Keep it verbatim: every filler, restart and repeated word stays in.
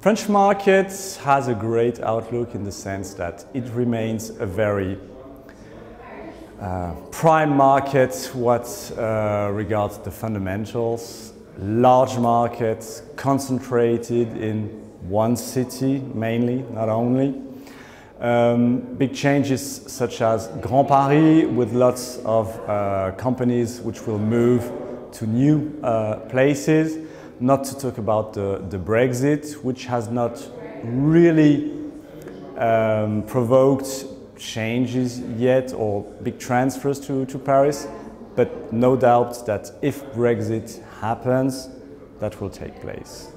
French market has a great outlook in the sense that it remains a very uh, prime market what uh, regards the fundamentals. Large market, concentrated in one city mainly, not only. Um, big changes such as Grand Paris with lots of uh, companies which will move to new uh, places. Not to talk about the, the Brexit, which has not really um, provoked changes yet or big transfers to, to Paris, but no doubt that if Brexit happens, that will take place.